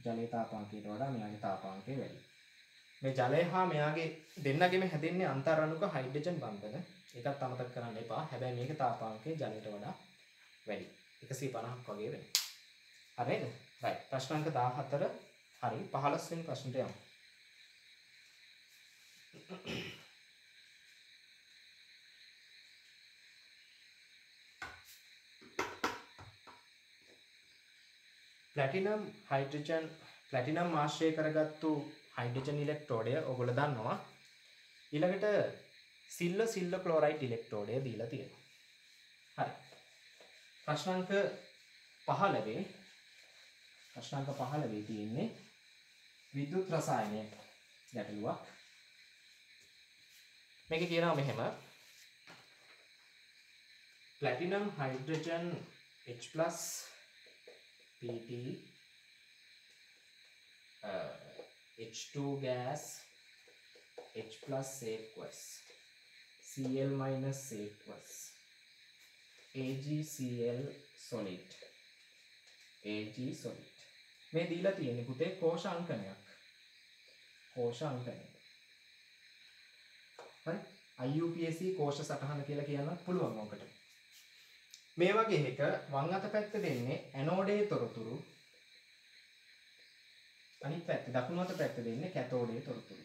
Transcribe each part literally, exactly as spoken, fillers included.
ජලයේ තාපාංකයට වඩා මෙයාගේ තාපාංකය වැඩි. මේ ජලය හා මෙයාගේ දෙන්නගෙම හැදෙන්නේ අන්තර් අණුක හයිඩ්‍රජන් බන්ධන. ඒකත් අමතක කරන්න එපා. හැබැයි මේකේ තාපාංකය ජලයට වඩා වැඩි. එකසිය පනහක් වගේ වෙනවා. හරිද? right. ප්‍රශ්න අංක දාහතර හරි. පහළොස් වෙනි ප්‍රශ්නට යමු. ප්ලැටිනම් හයිඩ්‍රජන් ප්ලැටිනම් ආශ්‍රය කරගත්තු හයිඩ්‍රජන් ඉලෙක්ට්‍රෝඩය ඔයගොල්ලෝ දන්නවා. ඊළඟට සිල්ව සිල්ව ක්ලෝරයිඩ් ඉලෙක්ට්‍රෝඩය දීලා තියෙනවා. හරි. ප්‍රශ්න අංක පහළොව ප්‍රශ්න අංක පහළොව තියෙන්නේ විද්‍යුත් රසායනය ගැටලුවක්. මේකේ කියනවා මෙහෙම platinum hydrogen H+ P T uh, H two gas H plus aqueous Cl minus aqueous AgCl solid Ag solid මේ දීලා තියෙන්නේ පුතේ කෝෂ අංකනයක් කෝෂ අංකනය හරි I U P A C කෝෂ සටහන කියලා කියන්නත් පුළුවන් ඔකට මේ වගේ එක වම් අත පැත්ත දෙන්නේ ඇනෝඩේ තොරතුරු අනිත් පැත්ත දකුණු අත පැත්ත දෙන්නේ කැතෝඩේ තොරතුරු.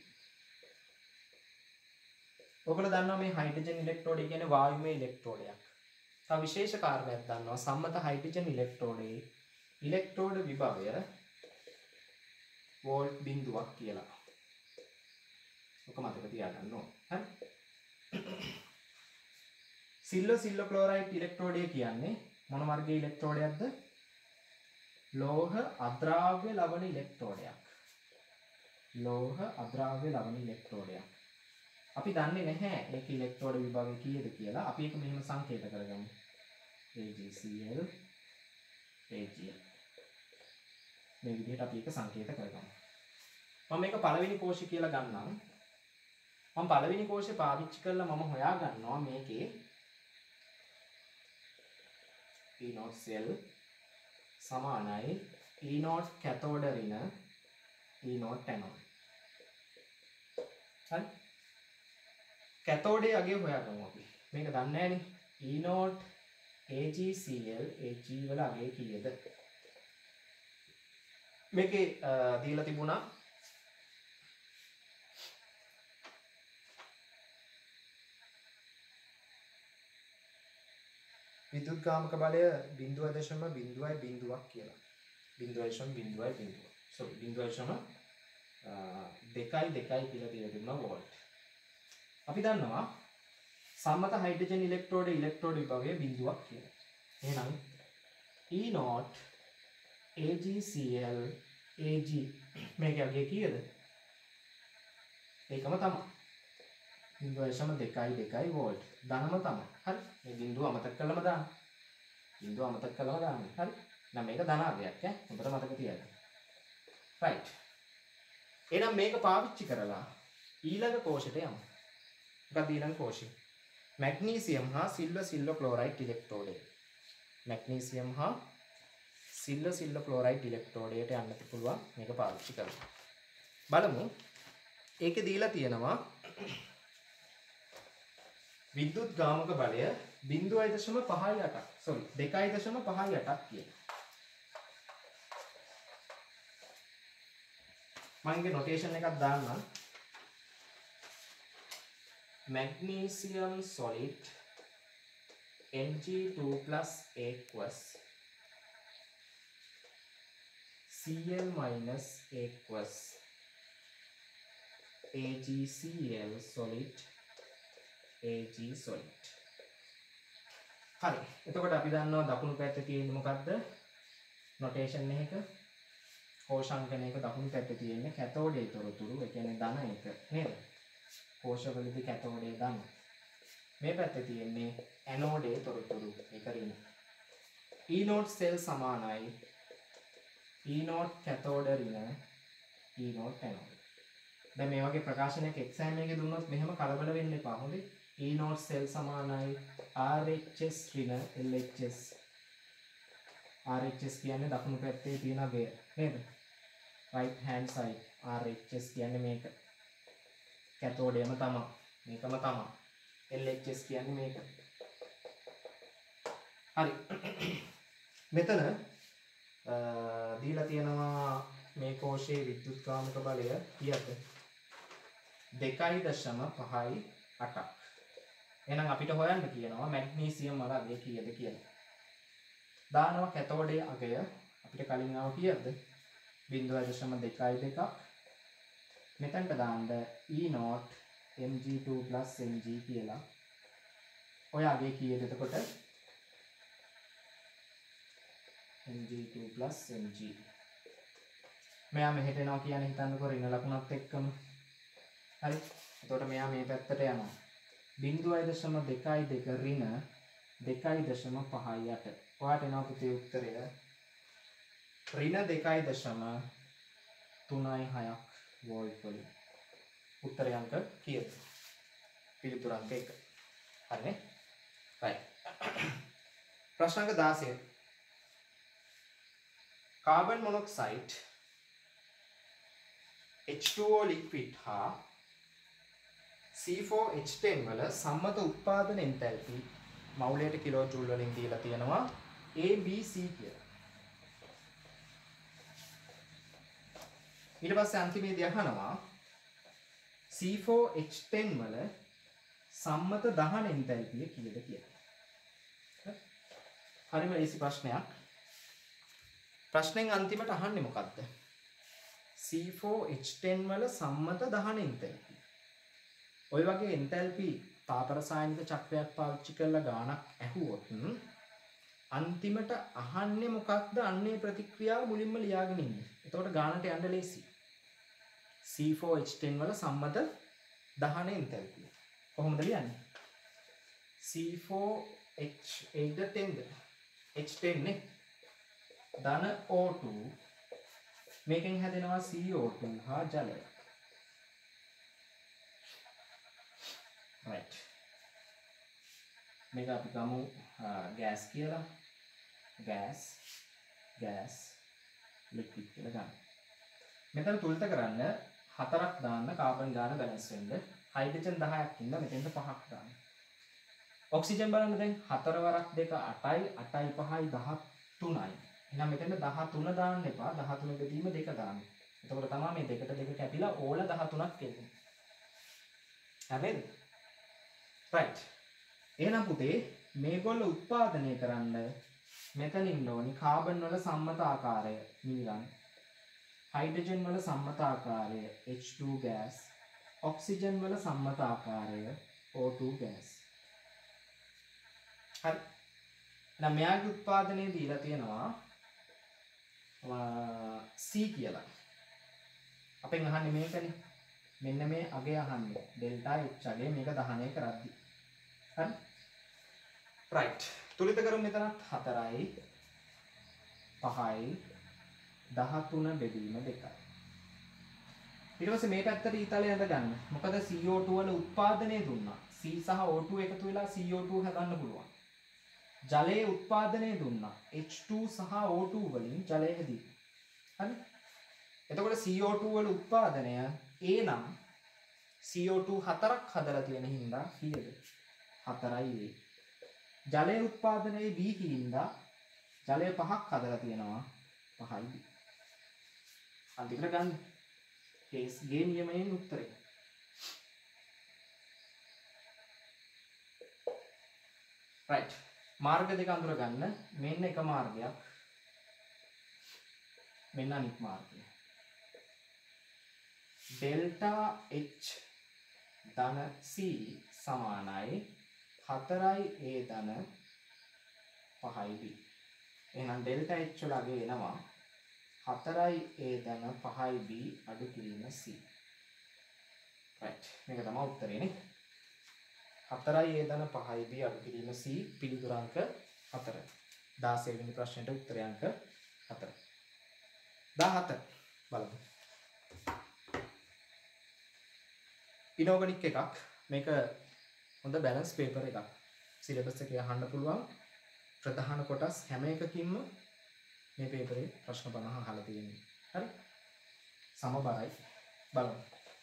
ඔයගොල්ලෝ දන්නවා මේ හයිඩ්‍රජන් ඉලෙක්ට්‍රෝඩය කියන්නේ වායුමය ඉලෙක්ට්‍රෝඩයක්. තව විශේෂ කාරණයක් දන්නවා සම්මත හයිඩ්‍රජන් ඉලෙක්ට්‍රෝඩේ ඉලෙක්ට්‍රෝඩ විභවය වෝල්ට් බිංදුවක් කියලා. ඔක මතක තියාගන්න ඕන. හරි? සිල්ව සිල්ව ක්ලෝරයිඩ් ඉලෙක්ට්‍රෝඩය කියන්නේ මොන වර්ගයේ ඉලෙක්ට්‍රෝඩයක්ද? ලෝහ අද්‍රාව්‍ය ලවණ ඉලෙක්ට්‍රෝඩයක්. ලෝහ අද්‍රාව්‍ය ලවණ ඉලෙක්ට්‍රෝඩයක්. අපි දන්නේ නැහැ ඒක ඉලෙක්ට්‍රෝඩ විභවය කීයද කියලා. අපි ඒක මෙහෙම සංකේත කරගමු. AgCl Ag. මේ විදිහට අපි ඒක සංකේත කරගමු. මම මේක පළවෙනි කෝෂය කියලා ගන්නම්. මම පළවෙනි කෝෂය පාවිච්චි කරලා මම හොයා ගන්නවා මේකේ E naught cell සමානයි E naught cathode ඍණ E naught anode. හරි? කැතෝඩේ අගය හොයාගමු අපි. මේක දන්නේ නැහනේ. E naught AgCl Ag වල අගය කීයද? මේකේ දීලා තිබුණා විද්‍යුත් ගාමක බලය zero point zero ක් කියලා. zero point zero ක්. sorry zero point zero දෙකයි දෙකයි කියලා දීලා තිබුණා වෝල්ට්. අපි දන්නවා සම්මත හයිඩ්‍රජන් ඉලෙක්ට්‍රෝඩ ඉලෙක්ට්‍රෝඩ විභවය බිඳුවක් කියලා. එහෙනම් E naught AgCl Ag මේක අගය කීයද? ඒකම තමයි. zero point දෙකයි දෙකයි වෝල්ට්. ධනම තමයි. හරි. මේ බිඳුව අමතක කළම දාන්න. බිඳුව අමතක කළම දාන්න. හරි. නම් මේක ධනාවයක් ඈ. හොඳට මතක තියාගන්න. right. එහෙනම් මේක පාවිච්චි කරලා ඊළඟ කෝෂයට යමු. මොකක්ද ඊළඟ කෝෂය? මැග්නීසියම් හා සිල්ව සිල්ව ක්ලෝරයිඩ් ඉලෙක්ට්‍රෝඩය. මැග්නීසියම් හා සිල්ව සිල්ව ක්ලෝරයිඩ් ඉලෙක්ට්‍රෝඩයට යන්න පුළුවන් මේක පාවිච්චි කරලා. බලමු. ඒකේ දීලා තියෙනවා විද්‍යුත් ගාමක බලය zero point five eight sorry two point five eight කියන. මම ඉගේ නොටේෂන් එකක් දාන්නම්. magnesium solid M g two plus aqueous Cl minus aqueous AgCl solid Ag solid. හරි. එතකොට අපි දන්නවා දකුණු පැත්තේ තියෙන්නේ මොකද්ද? නොටේෂන් එකක කෝෂාංකනයක දකුණු පැත්තේ තියෙන්නේ කැතෝඩේ තොරතුරු, ඒ කියන්නේ ධන එක නේද? කෝෂවලදී කැතෝඩේ ධන. මේ පැත්තේ තියෙන්නේ ඇනෝඩේ තොරතුරු, ඒක ඍණ. E naught cell සමානයි E naught cathode ඍණ E naught anode. දැන් මේ වගේ ප්‍රකාශනයක් එක්සෑම් එකේ දුන්නොත් මෙහෙම කලබල වෙන්න එපා. හොඳේ. E naught cell සමානයි R H S ඍණ L H S. R H S කියන්නේ දකුණු පැත්තේ තියෙන අගය නේද? right hand side R H S කියන්නේ මේක. කැතෝඩයම තමයි. මේකම තමයි. L H S කියන්නේ මේක. හරි. මෙතන දීලා තියෙනවා මේ කෝෂයේ විද්‍යුත්කාමක බලය කීයද? දෙකයි දශම පහයි අටක්. එහෙනම් අපිට හොයන්න කියනවා මැග්නීසියම් වල අගය කීයද කියලා. දානවා කැතෝඩයේ අගය අපිට කලින් ආව කීයද? බිංදුවයි දශම දෙකයි දෙකක්. මෙතනට දාන්න E naught M G two plus M G කියලා. ඔය අගය කීයද එතකොට? M G two plus M G. මෙයා මෙහෙට එනවා කියන්නේ හිතන්නකෝ ඍණ ලකුණත් එක්කම. හරි. එතකොට මෙයා මේ පැත්තට යනවා. බිංදුවයි දශම දෙකයි දෙක ඍණ දෙකයි දශම පහයි අට. ඔයාට එනවා පුතේ උත්තරය ඍණ දෙකයි දශම තුනයි හයක් වෝල්ට් වලින්. උත්තරය අංක කීයද? පිළිතුර අංක එක. හරිනේ? right. ප්‍රශ්න අංක දාසය. Carbon monoxide H two O liquid හා C four H ten වල සම්මත උත්පාදන එන්තැල්පි මවුලයට කිලෝ ජූල් වලින් දීලා තියෙනවා A B C කියලා. ඊට පස්සේ අන්තිමේදී අහනවා C four H ten වල සම්මත දහන එන්තැල්පිය කීයද කියලා. හරිම ලේසි ප්‍රශ්නයක්. ප්‍රශ්නෙන් අන්තිමට අහන්නේ මොකක්ද? C four H ten වල සම්මත දහන එන්තැල්පි. ඔය වගේ එන්තැල්පි තාප රසායනික චක්‍රයක් පාවිච්චි කරලා ගානක් ඇහුවොත් අන්තිමට අහන්නේ මොකක්ද? අන්නේ ප්‍රතික්‍රියාව මුලින්ම ලියාගෙන ඉන්න. එතකොට ගානට යන්න ලේසි. C four H ten වල සම්මත දහන එන්තැල්පි. කොහොමද ලියන්නේ? C four H eight ten H ten නේ. ධන O two මේකෙන් හැදෙනවා C O two හා ජලය. right. මේක අපි ගමු ගෑස් කියලා. ගෑස් ගෑස් ලික්විඩ් කියලා ගන්න. මෙතන තුලිත කරන්න හතරක් දාන්න කාබන් ගාන බැලන්ස් වෙන්න. හයිඩ්‍රජන් දහයක් ඉන්න මෙතෙන්ට පහක් දාන්න. ඔක්සිජන් බලන්න දැන් හතර වරක් දෙක අටයි අටයි පහයි දහතුනයි. එහෙනම් මෙතෙන්ට දහතුන දාන්න එපා. දහතුන බෙදීම දෙක දාන්න. එතකොට තමයි මේ දෙකට දෙක කැපිලා ඕල දහතුනක් එන්නේ. හරිද? right. එහෙනම් පුතේ මේගොල්ලෝ උත්පාදනය කරන්න මෙතන ඉන්න ඕනි කාබන් වල සම්මත ආකාරය නිලන්. හයිඩ්‍රජන් වල සම්මත ආකාරය H two gas. ඔක්සිජන් වල සම්මත ආකාරය O two gas. හරි. නම් මෙයාගේ උත්පාදනයේ දීලා තියෙනවා C කියලා. අපෙන් අහන්නේ මේකනේ. මෙන්න මේ අගය අහන්නේ. ඩෙල්ටා H අගය මේක දහනය කරද්දී. හරි. right. තුලිත කරමු මෙතනත් හතරයි පහයි දහතුන බෙදීම දෙකයි. ඊට පස්සේ මේ පැත්තට ඊතලය ඇඳ ගන්න. මොකද C O two වල උත්පාදනය දුන්නා. C සහ O two එකතු වෙලා C O two හදන්න පුළුවන්. ජලයේ උත්පාදනය දුන්නා. H two සහ O two වලින් ජලය හැදී. හරි? එතකොට C O two වල උත්පාදනය A නම් C O two හතරක් හදලා තියෙන හින්දා කීයද? හතරයි A. ජලයේ උත්පාදනයේ B හින්දා ජලය පහක් හදලා තියෙනවා. පහයි B. අන්තිමට ගන්න. කේස් ගේ නියමයෙන් උත්තරේ. right. මාර්ග දෙක අඳුර ගන්න. මෙන්න එක මාර්ගයක්. මෙන්න අනිත් මාර්ගය. ඩෙල්ටා H ධන C සමානයි හතරයි A ධන පහයි B. එහෙනම් ඩෙල්ටා H වල අගය එනවා හතරයි A ධන පහයි B අඩු කිරීම C. right. මේක තමයි උත්තරේ නේ. හතරයි A ධන පහයි B අඩු කිරීම C පිළිතුර අංක හතර. දාසය වෙනි ප්‍රශ්නෙට උත්තරය අංක හතර. දහහත බලමු. ඉනෝගනික් එකක්. මේක හොඳ බැලන්ස් පේපර් එකක්. සිලබස් එකේ අහන්න පුළුවන් ප්‍රධාන කොටස් හැම එකකින්ම මේ පේපරේ ප්‍රශ්න පනහ අහලා තියෙනවා. හරි? සමබරයි. බලමු.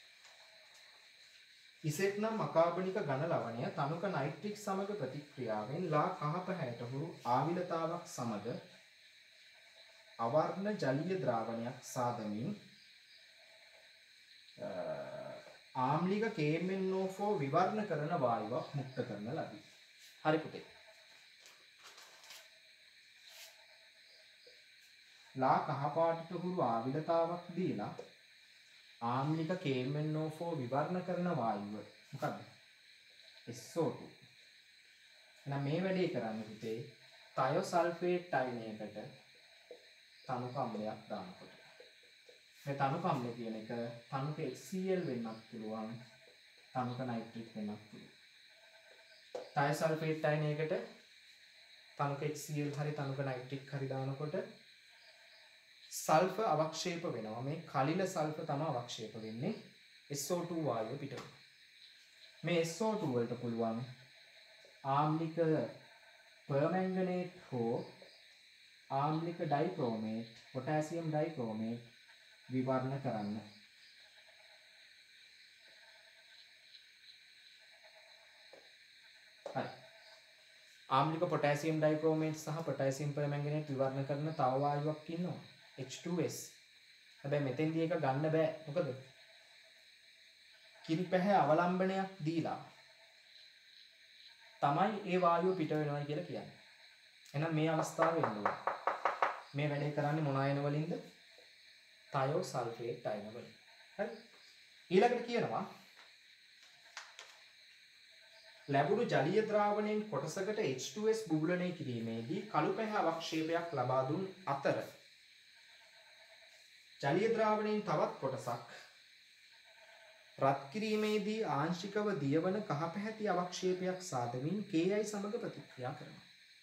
ඉසෙට් නම් අකාබනික ඝන ලවණය තනුක නයිට්‍රික් සමග ප්‍රතික්‍රියාවෙන් ලා කහ පැහැයට හුරු ආවිලතාවක් සමග අවර්ණ ජලීය ද්‍රාවණයක් සාදමින් ආම්ලික K M N O four විවර්ණ කරන වායුවක් මුක්ත කරන ලදී. හරි පුතේ. ලා කහ පාටට හුරු ආවිලතාවක් දීලා ආම්ලික K M N O four විවර්ණ කරන වායුව මොකද්ද? S O two. එහෙනම් මේ වැඩේ කරන්න පුතේ තයොසල්ෆේට් අයනයකට තනුක අම්ලයක් දානකොට. මේ තනුක අම්ලය කියන එක තනුක HCl වෙන්නත් පුළුවන්, තනුක නයිට්‍රික් වෙන්නත් පුළුවන්. තයොසල්ෆේට් අයනයකට තනුක HCl හරි තනුක නයිට්‍රික් හරි දානකොට සල්ෆර් අවක්ෂේප වෙනවා. මේ කලිල සල්ෆර් තමයි අවක්ෂේප වෙන්නේ. S O two වායුව පිට වෙනවා. මේ S O two වලට පුළුවන් ආම්ලික පර්මැංගනේට් හෝ ආම්ලික ඩයික්‍රෝමේට්, පොටෑසියම් ඩයික්‍රෝමේට් විවර්ණ කරන්න. හරි. ආම්ලික පොටෑසියම් ඩයික්‍රෝමේට් සහ පොටෑසියම් පර්මැංගනේට් විවර්ණ කරන තව වායුවක් ඉන්නවා. H two S. හැබැයි මෙතෙන්දී එක ගන්න බෑ. මොකද? කිරිපැහැ අවලම්බනයක් දීලා තමයි ඒ වායුව පිට වෙනවා කියලා කියන්නේ. එහෙනම් මේ අවස්ථාවේ ඉන්නවා. මේ වැඩේ කරන්නේ මොන අයන වලින්ද? තයොසල්ෆේට් අයන වලින්. හරි. ඊළඟට කියනවා ලැබුණු ජලීය ද්‍රාවණයෙන් කොටසකට H two S බුබුලණය කිරීමේදී කළු පැහැ අවක්ෂේපයක් ලබා දුන් අතර ජලීය ද්‍රාවණයෙන් තවත් කොටසක් රත් කිරීමේදී ආංශිකව දියවන කහ පැහැති අවක්ෂේපයක් සාදමින් K I සමග ප්‍රතික්‍රියා කරනවා.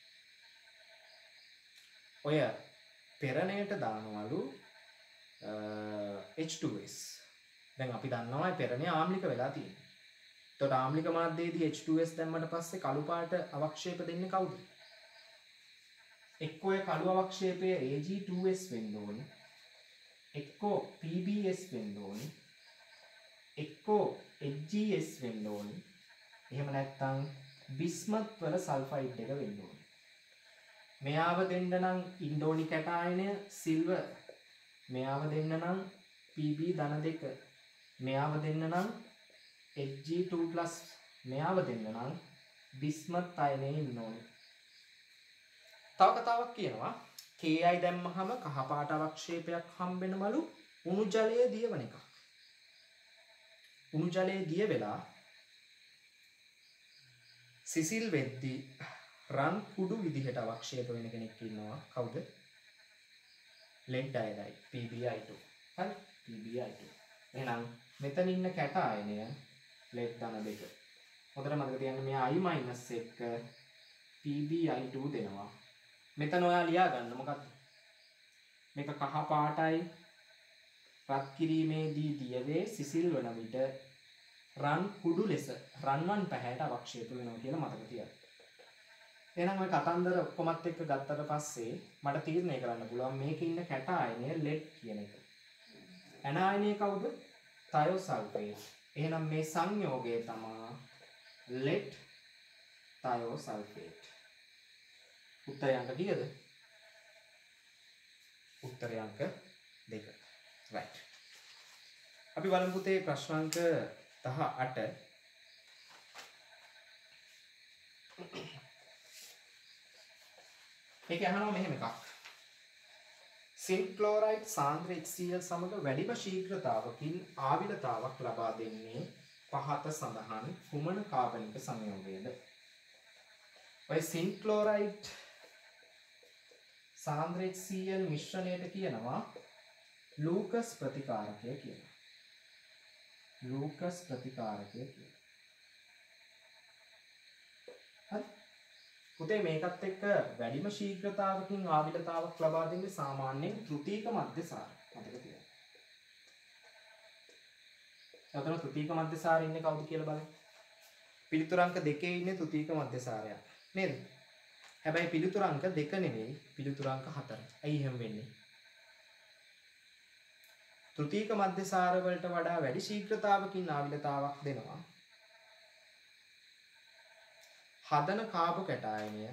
ඔය පෙරණයට දානවලු H two S. දැන් අපි දන්නවා පෙරණේ ආම්ලික වෙලා තියෙනවා. එතකොට ආම්ලික මාධ්‍යයේදී H two S දැම්මට පස්සේ කළු පාට අවක්ෂේප දෙන්නේ කවුද? එක්කෝ ඒ කළු අවක්ෂේපය A G two S වෙන්න ඕනේ. එක්කෝ P B S වෙන්න ඕනේ. එක්කෝ H G S වෙන්න ඕනේ. එහෙම නැත්නම් බිස්මත් වල සල්ෆයිඩ් එක වෙන්න ඕනේ. මෙයාව දෙන්න නම් ඉන්ඩෝනි කැටායනය සිල්වර්. මෙයාව දෙන්න නම් P B ධන දෙක. මෙයාව දෙන්න නම් H G two plus. මෙයාව දෙන්න නම් බිස්මත් අයනය ඉන්න ඕනේ. තව කතාවක් කියනවා K I දැම්මහම කහ පාට අවක්ෂේපයක් හම්බෙනවලු උණු ජලයේ දියවන එකක්. උණු ජලයේ දිය වෙලා සිසිල් වෙද්දී රන් කුඩු විදිහට අවක්ෂේප වෙන කෙනෙක් ඉන්නවා. කවුද? lead iodide P B I two. හරි P B I two. එහෙනම් මෙතන ඉන්න කැට ආයනය lead ධන දෙක. හොඳට මතක තියාගන්න මෙයා I minus එක P B I two දෙනවා. මෙතන ඔයා ලියා ගන්න මොකක්ද? මේක කහ පාටයි රත් කිරීමේදී දියවේ සිසිල් වන විට රන් කුඩු ලෙස රන්වන් පැහැයට අවක්ෂේප වෙනවා කියලා මතක තියාගන්න. එහෙනම් ඔය කතන්දර ඔක්කොමත් එක්ක ගත්තට පස්සේ මට තීරණය කරන්න පුළුවන් මේකේ ඉන්න කැට ආයනය lead කියන එක. ඇන ආයනය කවුද? තයොසල්ෆේට්. එහෙනම් මේ සංයෝගය තමයි lead තයොසල්ෆේට්. උත්තරය අංක කීයද? උත්තරය අංක දෙක. right. අපි බලමු පුතේ ප්‍රශ්න අංක දහඅට. ඒක අහනවා මෙහෙම එකක්. සින්ක් ක්ලෝරයිඩ් සාන්ද්‍ර HCl සමග වැඩිම ශීඝ්‍රතාවකින් ආවිලතාවක් ලබා දෙන්නේ පහත සඳහන් කුමන කාබනික සංයෝගයද? ඔය සින්ක් ක්ලෝරයිඩ් සාන්ද්‍ර HCl මිශ්‍රණයට කියනවා ලූකස් ප්‍රතිකාරකය කියලා. ලූකස් ප්‍රතිකාරකය කියලා. හරි. පුතේ මේකත් එක්ක වැඩිම ශීඝ්‍රතාවකින් ආවිලතාවක් ලබා දෙන්නේ සාමාන්‍යයෙන් තෘතීක මධ්‍යසාර. මතක තියාගන්න. එතන තෘතීක මධ්‍යසාරය ඉන්නේ කවුද කියලා බලන්න. පිළිතුරු අංක දෙකේ ඉන්නේ තෘතීක මධ්‍යසාරයක්. නේද? හැබැයි පිළිතුරු අංක දෙක නෙවෙයි පිළිතුරු අංක හතර. ඇයි එහෙම වෙන්නේ? තෘතීක මධ්‍යසාර වලට වඩා වැඩි ශීඝ්‍රතාවකින් ආවිලතාවක් දෙනවා. හදන කාබ කැටායනය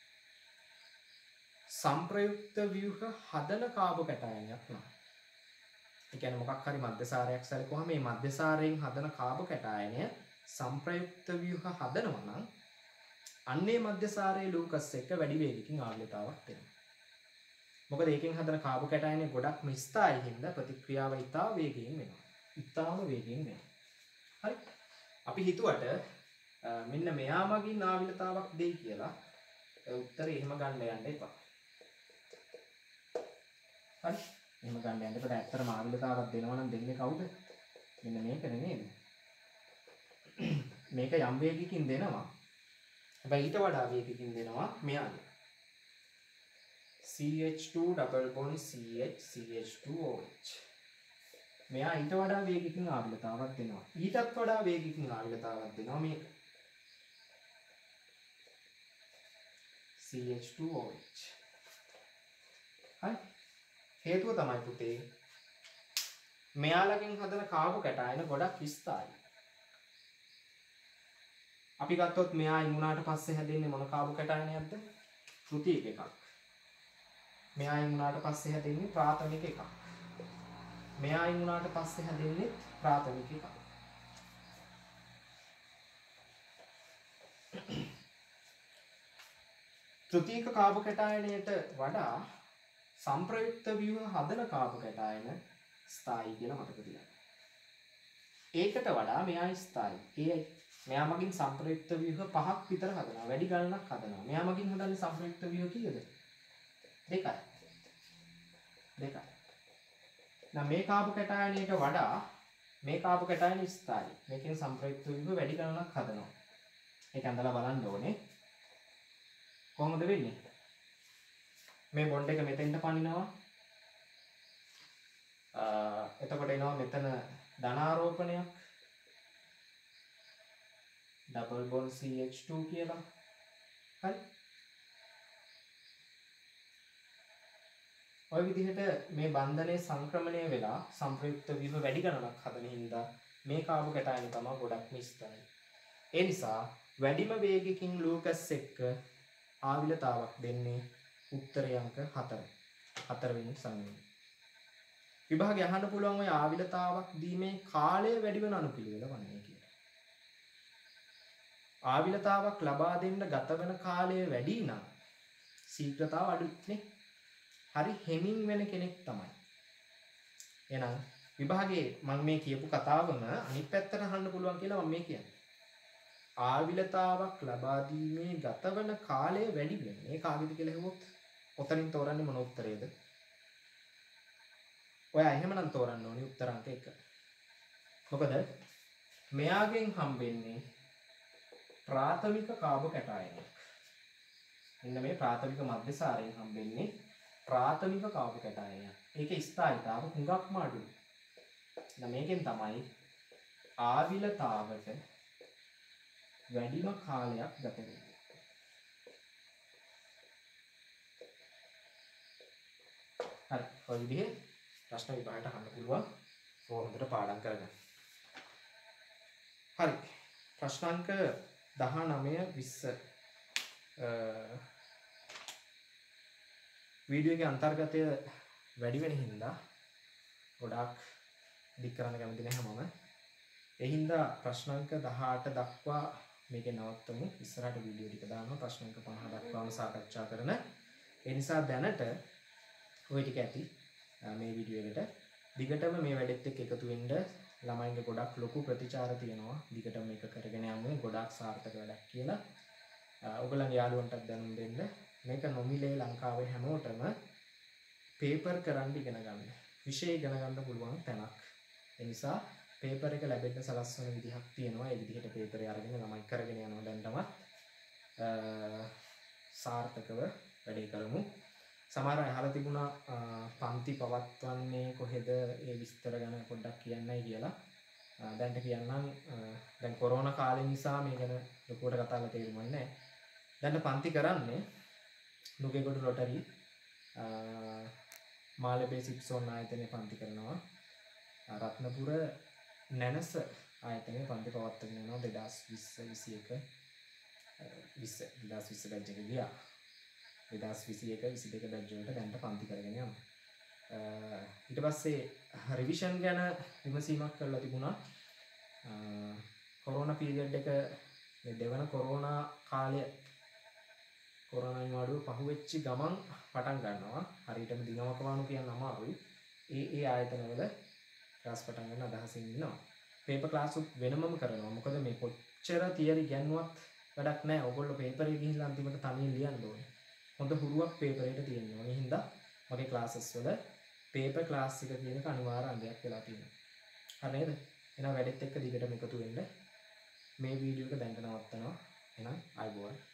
සංප්‍රයුක්ත ව්‍යුහ හදන කාබ කැටායනයක් නම්. ඒ කියන්නේ මොකක් හරි මධ්‍යසාරයක් සැලකුවම මේ මධ්‍යසාරයෙන් හදන කාබ කැටායනය සංප්‍රයුක්ත ව්‍යුහ හදනවා නම් අන්නේ මධ්‍යසාරයේ ලූකස් එක්ක වැඩි වේගකින් ආවිලතාවක් දෙනවා. මොකද ඒකෙන් හදන කාබ කැටායනය ගොඩක් මිස්ථායි හින්දා ප්‍රතික්‍රියාව ඉතා වේගයෙන් වෙනවා. ඉතාම වේගයෙන් වෙනවා. හරි. අපි හිතුවට මෙන්න මෙයා මගින් ආවිලතාවක් දෙයි කියලා උත්තරේ එහෙම ගන්න යන්න එපා. හරි. එහෙම ගන්න යන්න එපා. ඇත්තටම ආවිලතාවක් දෙනවා නම් දෙන්නේ කවුද? මෙන්න මේක නෙමෙයිද? මේක යම් වේගයකින් දෙනවා. හැබැයි ඊට වඩා වේගයකින් දෙනවා මෙයාගේ. C H two double bond C H C H two O H. මෙයා ඊට වඩා වේගයකින් ආවිලතාවක් දෙනවා. ඊටත් වඩා වේගයකින් ආවිලතාවක් දෙනවා මේක. C H two O H. හරි. හේතුව තමයි පුතේ මෙයාලගෙන් හදන කාබ කැටායන ගොඩක් විස්තරයි. අපි ගත්තොත් මෙයා ඉමුණාට පස්සේ හැදෙන්නේ මොන කාබ කැටායනයක්ද? තෘතීක එකක්. මෙයා ඉමුණාට පස්සේ හැදෙන්නේ ප්‍රාථමික එකක්. මෙයා ඉමුණාට පස්සේ හැදෙන්නේ ප්‍රාථමික එකක්. තෘතීක කාබ කැටායනයට වඩා සංප්‍රයුක්ත ව්‍යුහ හදන කාබ කැටායන ස්ථායි කියලා මතක තියාගන්න. ඒකට වඩා මෙයා ස්ථායි. ඒ මෙයා මගින් සංප්‍රයුක්ත ව්‍යුහ පහක් විතර හදනවා. වැඩි ගණනක් හදනවා. මෙයා මගින් හදන්නේ සංප්‍රයුක්ත ව්‍යුහ කීයද? දෙකයි. දෙකයි. නම් මේ කාබ කැටායනයට වඩා මේ කාබ කැටායන ස්ථායි. මේකෙන් සංප්‍රයුක්ත ව්‍යුහ වැඩි ගණනක් හදනවා. ඒක අඳලා බලන්න ඕනේ. කොහොමද වෙන්නේ? මේ බොන්ඩ් එක මෙතෙන්ට පනිනවා. අ එතකොට එනවා මෙතන ධනාරෝපණයක්. double bond C H two කියලා. හරි. ඔය විදිහට මේ බන්ධනයේ සංක්‍රමණය වෙලා සංප්‍රයුක්ත ව්‍යුහ වැඩි ගණනක් හදන හින්දා මේ කාබ කැටායන තමයි ගොඩක් මිස්තරයි. ඒ නිසා වැඩිම වේගකින් ලූකස් එක්ක ආවිලතාවක් දෙන්නේ උත්තරය අංක හතර. හතරවෙනි සංයෝගය. විභාගය අහන්න පුළුවන් ඔය ආවිලතාවක් දීමේ කාලය වැඩි වෙන අනුපිළිවෙල වන්නේ කියලා. ආවිලතාවක් ලබා දෙන්න ගත වෙන කාලය වැඩි නම් ශීඝ්‍රතාව අඩුයිනේ. හරි හෙමින් වෙන කෙනෙක් තමයි. එහෙනම් විභාගයේ මම මේ කියපු කතාවම අනිත් පැත්තට අහන්න පුළුවන් කියලා මම මේ කියන්නේ. ආවිලතාවක් ලබා දීමේ ගතවන කාලය වැඩි වෙන්නේ. ඒ කාගෙද කියලා හෙවොත් ඔතනින් තෝරන්නේ මොන උත්තරේද? ඔයා එහෙමනම් තෝරන්න ඕනේ උත්තර අංක එක. මොකද මෙයාගෙන් හම්බෙන්නේ ප්‍රාථමික කාබ කැටායනයක්. මෙන්න මේ ප්‍රාථමික මධ්‍යසාරයෙන් හම්බෙන්නේ ප්‍රාථමික කාබ කැටායනයක්. ඒකේ ස්ථායීතාව හුඟක්ම අඩුයි. දැන් මේකෙන් තමයි ආවිලතාවට වැඩිම කාලයක් ගත වෙන්නේ. හරි. ඔය විදිහේ ප්‍රශ්න විභාගයට අහන්න පුළුවන්. හොඳට පාඩම් කරගන්න. හරි. ප්‍රශ්නාංක දහනවය විස්ස වීඩියෝ එකේ අන්තර්ගතය වැඩි වෙන හින්දා ගොඩාක් දික් කරන්න කැමති නැහැ මම. ඒ හින්දා ප්‍රශ්නාංක දහඅට දක්වා මේකේ නවත්තමු. ඉස්සරහට වීඩියෝ ටික දානවා ප්‍රශ්නාංක පනහ දක්වාම සාකච්ඡා කරන. ඒ නිසා දැනට ওই ටික ඇති මේ වීඩියෝ එකට. දිගටම මේ වැඩෙත් එක්ක එකතු වෙන්න ළමයින්ගේ ගොඩක් ලොකු ප්‍රතිචාර තියෙනවා. දිගටම මේක කරගෙන යමු. ගොඩාක් සාර්ථක වැඩක් කියලා. ඔයගොල්ලන්ගේ යාළුවන්ටත් දැනුම් දෙන්න. මේක නොමිලේ ලංකාවේ හැමෝටම පේපර් කරන්න ඉගෙන ගන්න. විෂය ඉගෙන ගන්න පුළුවන් තැනක්. ඒ නිසා පේපර් එක ලැබෙන්න සලස්වන විදිහක් තියෙනවා. ඒ විදිහට පේපරේ අරගෙන ළමයි කරගෙන යනවා දැන් තමයි. සාර්ථකව වැඩේ කරමු. සමහර අය අහලා තිබුණා පන්ති පවත්වන්නේ කොහෙද ඒ විස්තර ගැන පොඩ්ඩක් කියන්නයි කියලා. දැන්ට කියන්නම් දැන් කොරෝනා කාලේ නිසා මේ ගැන ලොකුවට කතා කරලා තේරුම්න්නේ නැහැ. දැන් පන්ති කරන්නේ නුගේගොඩ රොටරි මාළඹේ සිප්සෝන් ආයතනයේ පන්ති කරනවා. රත්නපුර නැනස ආයතනයේ පන්ති පවත්වාගෙන යනවා දෙදාස් විස්ස විසි එක විස්ස දෙදාස් විස්ස බැච් එක ගියා. දෙදාස් විසි එක විසි දෙක බැච් වලට දැන්ට පන්ති කරගෙන යනවා. ඊට පස්සේ රිවිෂන් ගැන විමසීමක් කරලා තිබුණා. කොරෝනා පීරියඩ් එක මේ දෙවන කොරෝනා කාලය කොරෝනා නිවාඩුව පහුවෙච්ච ගමන් පටන් ගන්නවා. හරියටම දිනවක වණු කියන්න අමාරුයි. ඒ ඒ ආයතනවල ක්ලාස් පටන් ගන්න අදහසින් ඉන්නවා. පේපර් ක්ලාස් උත් වෙනමම කරනවා. මොකද මේ කොච්චර තියරි ගැන්නුවත් වැඩක් නැහැ. ඔයගොල්ලෝ පේපරේ ගිහිල්ලා අන්තිමට තනියෙන් ලියන්න ඕනේ. හොඳ හුරුවක් පේපරේට තියෙනවා. ඒ හින්දා මගේ ක්ලාසස් වල පේපර් ක්ලාස් එක කියන එක අනිවාර්ය අංගයක් වෙලා තියෙනවා. හරි නේද? එහෙනම් වැඩෙත් එක්ක දිගටම එකතු වෙන්න. මේ වීඩියෝ එක දැන් නවත්තනවා. එහෙනම් ආයුබෝවන්.